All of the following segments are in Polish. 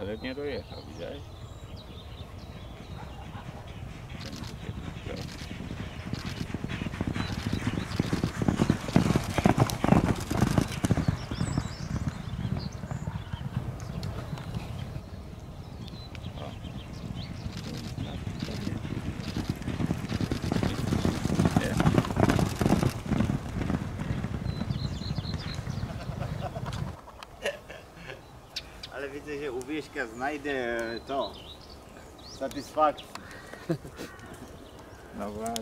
Ale nie dojechał, widziałeś? Ale widzę, że u Wieśka znajdę to, satysfakcję. No właśnie.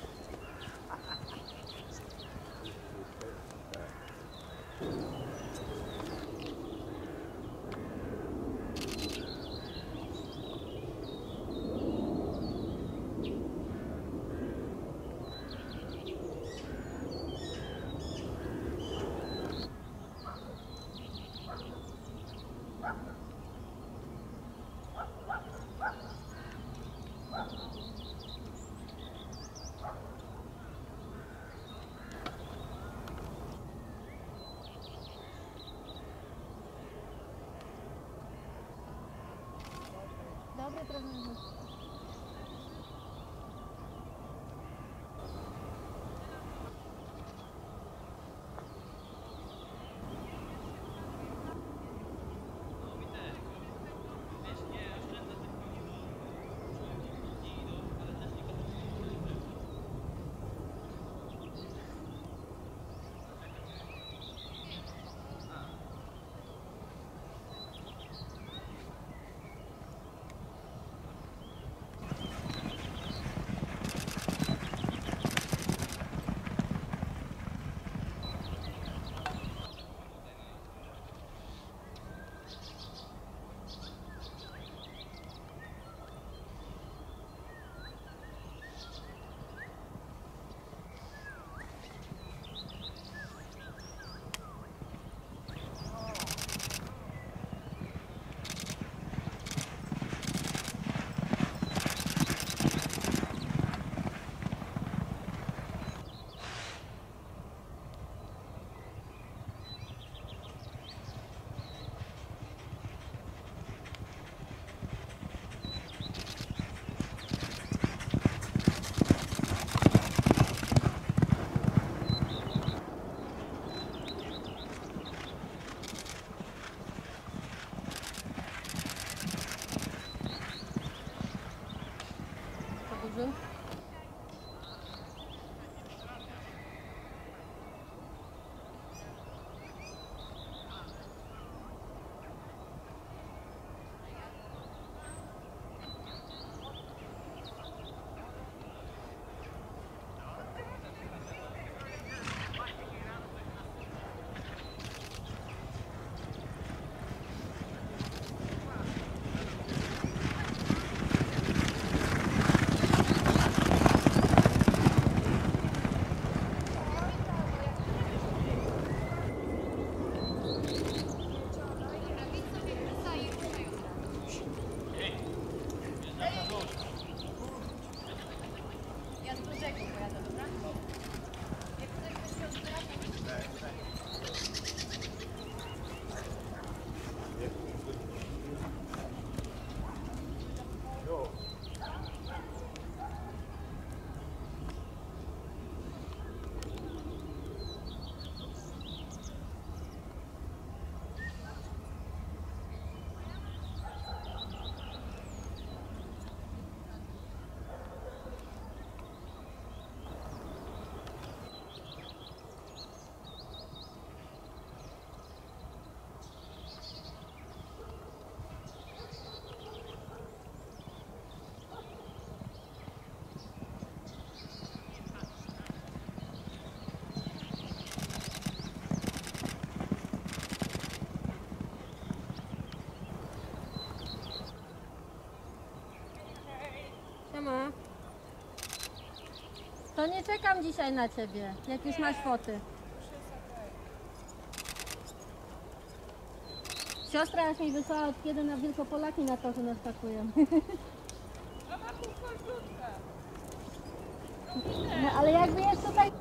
Dobry trener. Siema. To nie czekam dzisiaj na ciebie, jak już masz foty. Siostra aż mi wysłała od kiedy na Wielkopolaki na to, że naskakują. No ale jakby jest tutaj...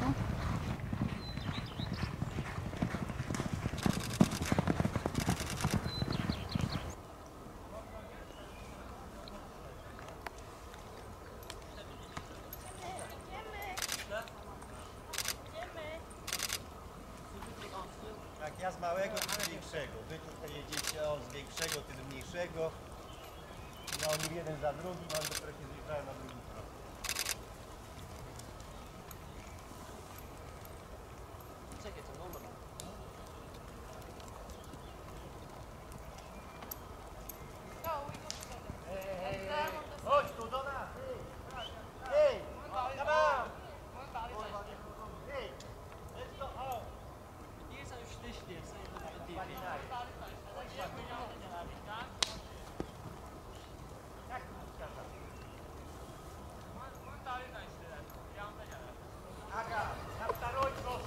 No. Tak, ja z małego, ty z większego. Wy tutaj jedziecie z większego, ty z mniejszego. Ja oni jeden za drugim, ale dopiero się zjeżdżają na drugim stronę. Czekaj, to wolno. Chodź tu do nas! Hej! Come on! Hej! Let's go home! Hier zijn we schlicht, zijn we die. Aga, na второй нож!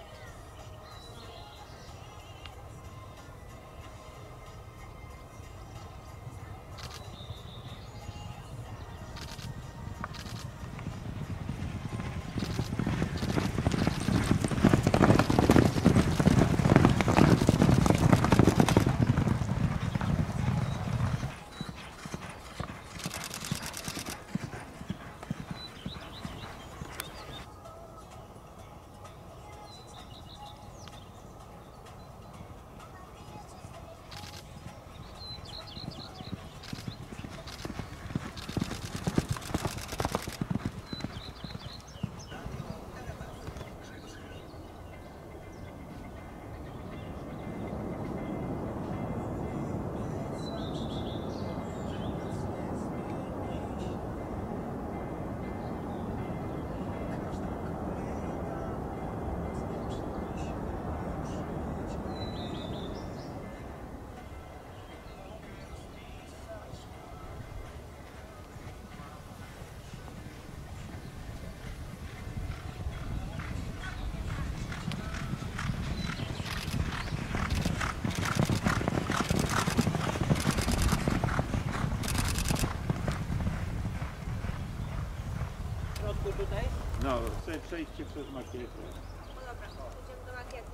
Tutaj? No, sobie przejście przez makietę. No dobra, idziemy do makiety.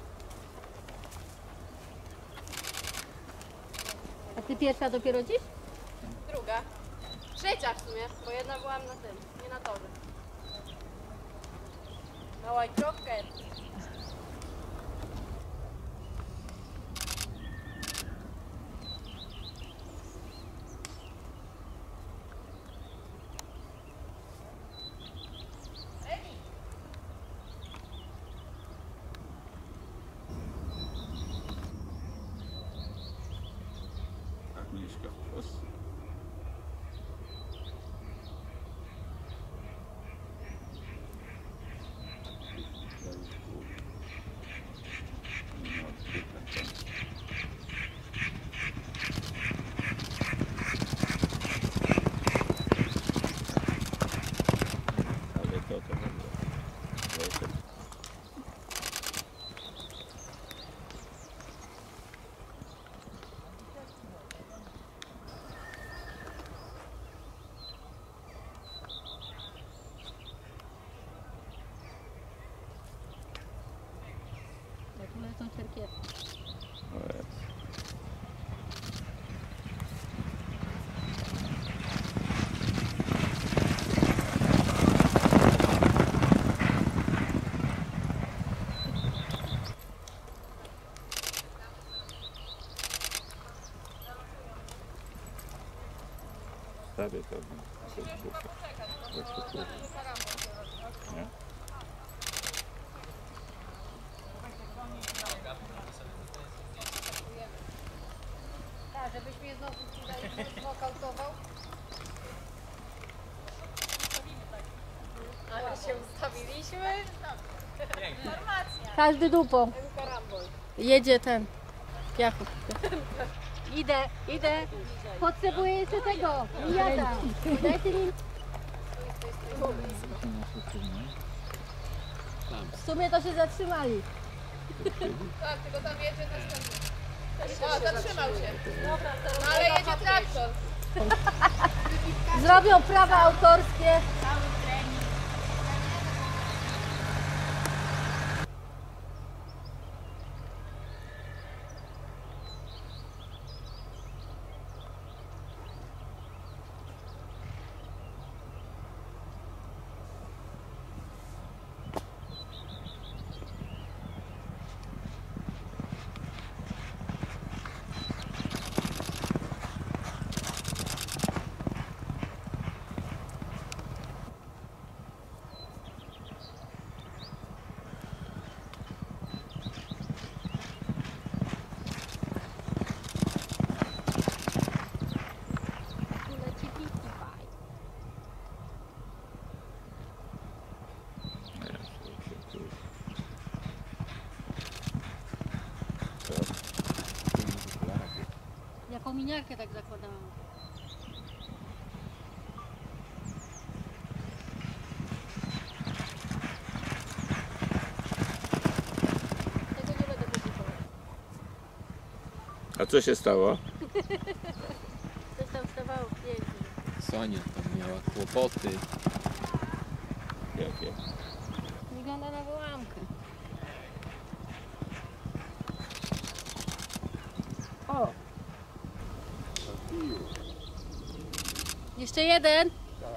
A ty pierwsza dopiero dziś? Druga. Trzecia w sumie, bo jedna byłam na tym, nie na torze. Na łajkrowkę. Agnieszka Włos. Ale to mówię. Jak lecą cerkiewki. O jest. Stawię to nie? Tak, żebyś mnie znowu tutaj znokautował. Ale się ustawiliśmy. Każdy dupą. Karambol. Jedzie ten. Piachów. Idę. Potrzebuję jeszcze tego. Jada. Dajcie mi. W sumie to się zatrzymali. Tak, tylko tam jedzie następny. O, zatrzymał się. No ale jedzie traktor. Zrobią prawa autorskie. kominiarkę tak zakładałam. Tego nie będę kupować. A co się stało? Coś tam wstawało pięknie. Sonia tam miała kłopoty. Jakie? Wygląda na wyłamkę. O! Jeszcze jeden.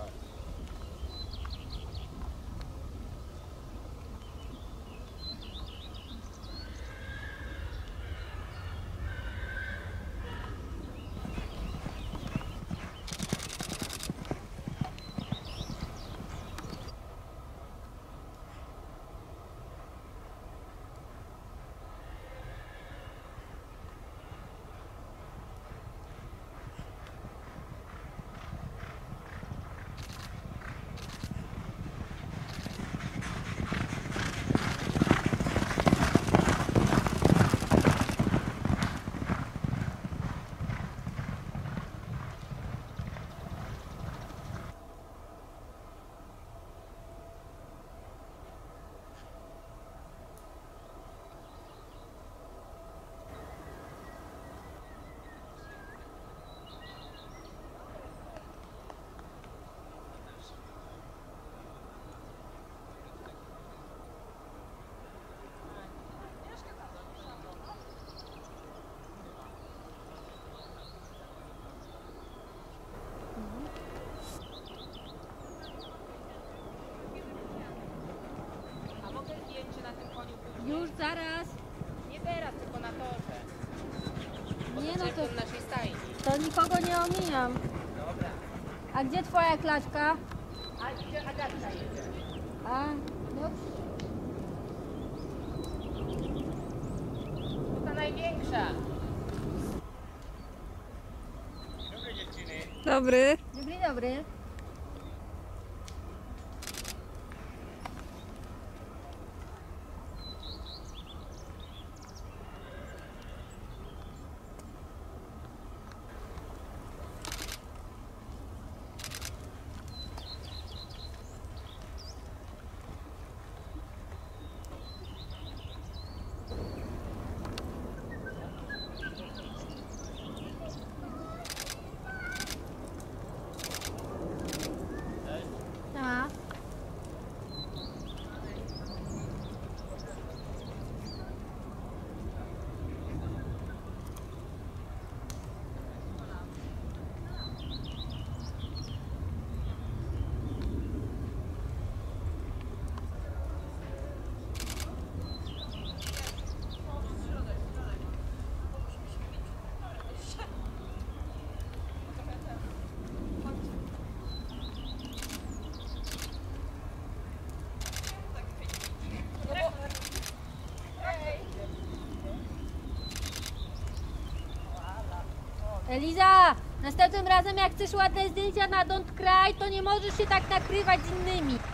A mogę zdjęcie na tym koniu później? Już zaraz. Nie teraz, tylko na torze. Nie no to, W naszej stajni. to nikogo nie omijam. Dobra. A gdzie twoja klaczka? A gdzie Agatka jedzie? A, dobrze. To ta największa. Dobre dziewczyny. Dobry. Dobry, dobry. A. Eliza, następnym razem jak chcesz ładne zdjęcia na Don't Cry, to nie możesz się tak nakrywać z innymi.